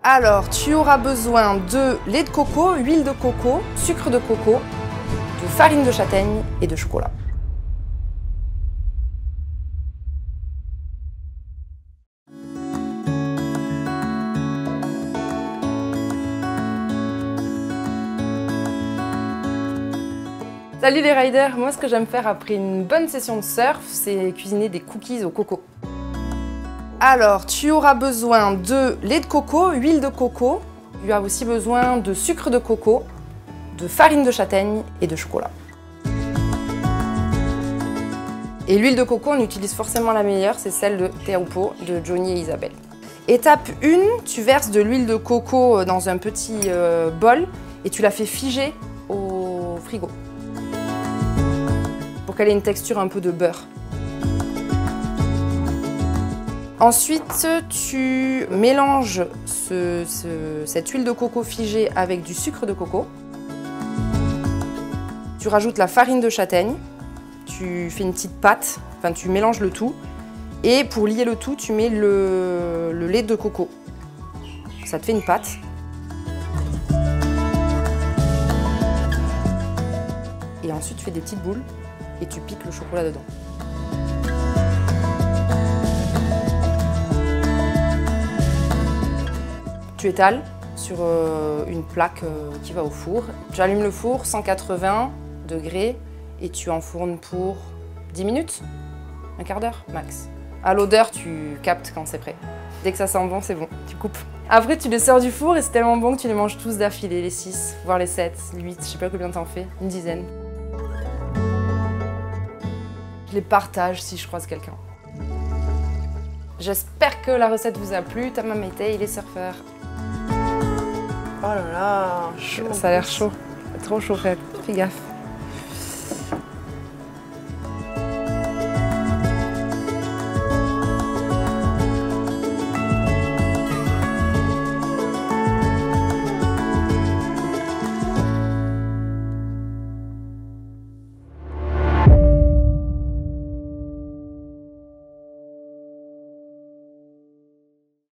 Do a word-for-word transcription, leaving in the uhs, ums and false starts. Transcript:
Alors, tu auras besoin de lait de coco, huile de coco, sucre de coco, de farine de châtaigne et de chocolat. Salut les riders, moi ce que j'aime faire après une bonne session de surf, c'est cuisiner des cookies au coco. Alors, tu auras besoin de lait de coco, huile de coco, tu as aussi besoin de sucre de coco, de farine de châtaigne et de chocolat. Et l'huile de coco, on utilise forcément la meilleure, c'est celle de Taupo de Johnny et Isabelle. Étape un, tu verses de l'huile de coco dans un petit euh, bol et tu la fais figer au frigo pour qu'elle ait une texture un peu de beurre. Ensuite, tu mélanges ce, ce, cette huile de coco figée avec du sucre de coco. Tu rajoutes la farine de châtaigne, tu fais une petite pâte, enfin tu mélanges le tout. Et pour lier le tout, tu mets le, le lait de coco. Ça te fait une pâte. Et ensuite, tu fais des petites boules et tu piques le chocolat dedans. Tu étales sur euh, une plaque euh, qui va au four. Tu allumes le four, cent quatre-vingts degrés, et tu enfournes pour dix minutes, un quart d'heure max. À l'odeur, tu captes quand c'est prêt. Dès que ça sent bon, c'est bon, tu coupes. Après, tu les sors du four et c'est tellement bon que tu les manges tous d'affilée, les six, voire les sept, huit, je sais pas combien t'en fais, une dizaine. Je les partage si je croise quelqu'un. J'espère que la recette vous a plu. Tamamaite, il est surfeur. Oh là là, chaud. Ça a l'air chaud. Trop chaud, Fred. Fais gaffe.